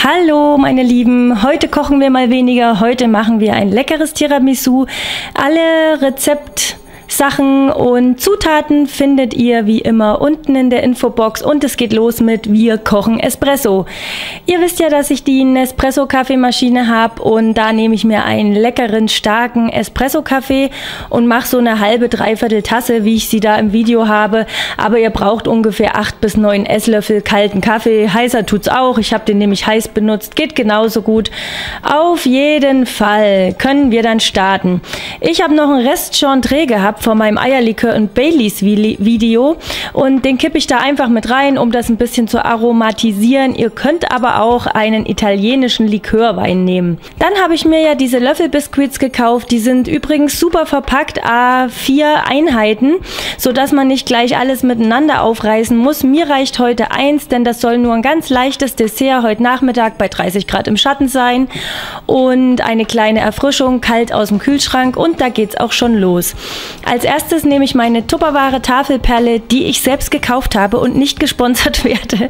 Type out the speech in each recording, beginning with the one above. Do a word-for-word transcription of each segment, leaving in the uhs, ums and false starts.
Hallo meine Lieben, heute kochen wir mal weniger, heute machen wir ein leckeres Tiramisu. Alle Rezeptsachen und Zutaten findet ihr wie immer unten in der Infobox und es geht los mit Wir kochen Espresso. Ihr wisst ja, dass ich die Nespresso-Kaffeemaschine habe und da nehme ich mir einen leckeren, starken Espresso-Kaffee und mache so eine halbe, dreiviertel Tasse, wie ich sie da im Video habe. Aber ihr braucht ungefähr acht bis neun Esslöffel kalten Kaffee. Heißer tut's auch, ich habe den nämlich heiß benutzt, geht genauso gut. Auf jeden Fall können wir dann starten. Ich habe noch einen Rest Chantre gehabt von meinem Eierlikör und Baileys Video und den kippe ich da einfach mit rein, um das ein bisschen zu aromatisieren. Ihr könnt aber auch einen italienischen Likörwein nehmen. Dann habe ich mir ja diese Löffelbiskuits gekauft, die sind übrigens super verpackt, A vier Einheiten, sodass man nicht gleich alles miteinander aufreißen muss. Mir reicht heute eins, denn das soll nur ein ganz leichtes Dessert heute Nachmittag bei dreißig Grad im Schatten sein und eine kleine Erfrischung, kalt aus dem Kühlschrank und da geht's auch schon los. Als erstes nehme ich meine Tupperware Tafelperle, die ich selbst gekauft habe und nicht gesponsert werde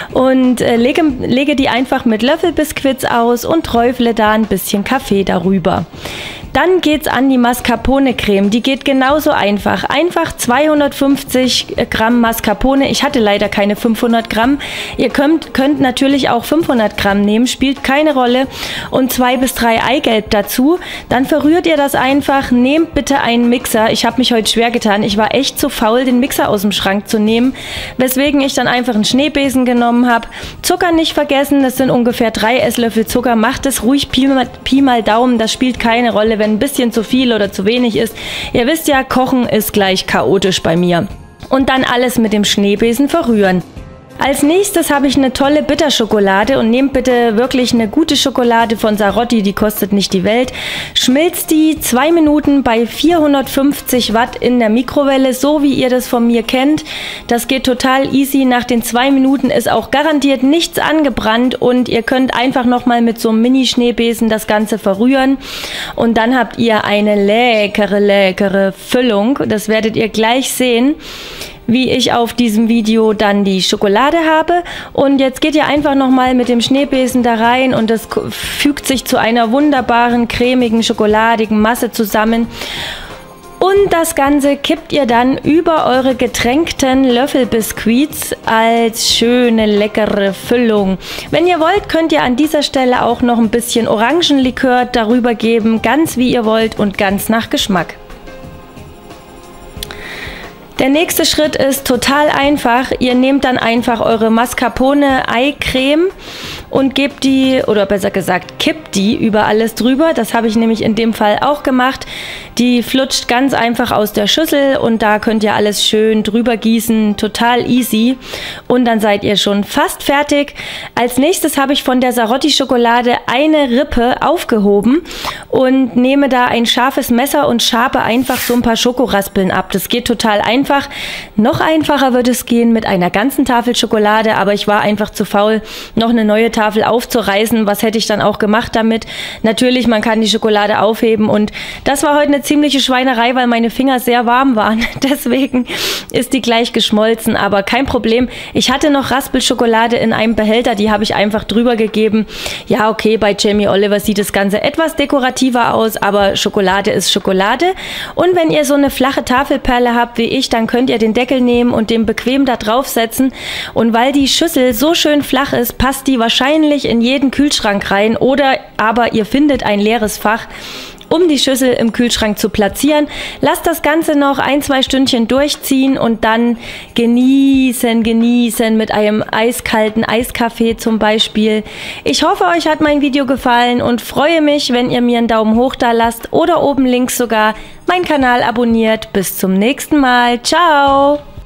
und äh, lege, lege die einfach mit Löffelbiskuits aus und träufle da ein bisschen Kaffee darüber. Dann geht's an die Mascarpone-Creme. Die geht genauso einfach. Einfach zweihundertfünfzig Gramm Mascarpone. Ich hatte leider keine fünfhundert Gramm. Ihr könnt, könnt natürlich auch fünfhundert Gramm nehmen, spielt keine Rolle. Und zwei bis drei Eigelb dazu. Dann verrührt ihr das einfach. Nehmt bitte einen Mixer. Ich habe mich heute schwer getan. Ich war echt zu faul, den Mixer aus dem Schrank zu nehmen. Weswegen ich dann einfach einen Schneebesen genommen habe. Zucker nicht vergessen. Das sind ungefähr drei Esslöffel Zucker. Macht es ruhig Pi mal, Pi mal Daumen. Das spielt keine Rolle, wenn ein bisschen zu viel oder zu wenig ist. Ihr wisst ja, Kochen ist gleich chaotisch bei mir. Und dann alles mit dem Schneebesen verrühren. Als nächstes habe ich eine tolle Bitterschokolade und nehmt bitte wirklich eine gute Schokolade von Sarotti, die kostet nicht die Welt. Schmilzt die zwei Minuten bei vierhundertfünfzig Watt in der Mikrowelle, so wie ihr das von mir kennt. Das geht total easy. Nach den zwei Minuten ist auch garantiert nichts angebrannt und ihr könnt einfach nochmal mit so einem Mini-Schneebesen das Ganze verrühren. Und dann habt ihr eine leckere, leckere Füllung. Das werdet ihr gleich sehen, wie ich auf diesem Video dann die Schokolade habe. Und jetzt geht ihr einfach nochmal mit dem Schneebesen da rein und das fügt sich zu einer wunderbaren, cremigen, schokoladigen Masse zusammen. Und das Ganze kippt ihr dann über eure getränkten Löffelbiskuits als schöne, leckere Füllung. Wenn ihr wollt, könnt ihr an dieser Stelle auch noch ein bisschen Orangenlikör darüber geben, ganz wie ihr wollt und ganz nach Geschmack. Der nächste Schritt ist total einfach. Ihr nehmt dann einfach eure Mascarpone-Ei-Creme und gebt die, oder besser gesagt, kippt die über alles drüber. Das habe ich nämlich in dem Fall auch gemacht. Die flutscht ganz einfach aus der Schüssel und da könnt ihr alles schön drüber gießen. Total easy. Und dann seid ihr schon fast fertig. Als nächstes habe ich von der Sarotti-Schokolade eine Rippe aufgehoben und nehme da ein scharfes Messer und schabe einfach so ein paar Schokoraspeln ab. Das geht total einfach. Einfach. Noch einfacher wird es gehen mit einer ganzen Tafel Schokolade, aber ich war einfach zu faul, noch eine neue Tafel aufzureißen. Was hätte ich dann auch gemacht damit? Natürlich, man kann die Schokolade aufheben und das war heute eine ziemliche Schweinerei, weil meine Finger sehr warm waren. Deswegen ist die gleich geschmolzen, aber kein Problem. Ich hatte noch Raspelschokolade in einem Behälter, die habe ich einfach drüber gegeben. Ja, okay, bei Jamie Oliver sieht das Ganze etwas dekorativer aus, aber Schokolade ist Schokolade. Und wenn ihr so eine flache Tafelperle habt wie ich, dann könnt ihr den Deckel nehmen und den bequem da draufsetzen. Und weil die Schüssel so schön flach ist, passt die wahrscheinlich in jeden Kühlschrank rein oder aber ihr findet ein leeres Fach, um die Schüssel im Kühlschrank zu platzieren. Lasst das Ganze noch ein, zwei Stündchen durchziehen und dann genießen, genießen mit einem eiskalten Eiskaffee zum Beispiel. Ich hoffe, euch hat mein Video gefallen und freue mich, wenn ihr mir einen Daumen hoch da lasst oder oben links sogar meinen Kanal abonniert. Bis zum nächsten Mal. Ciao!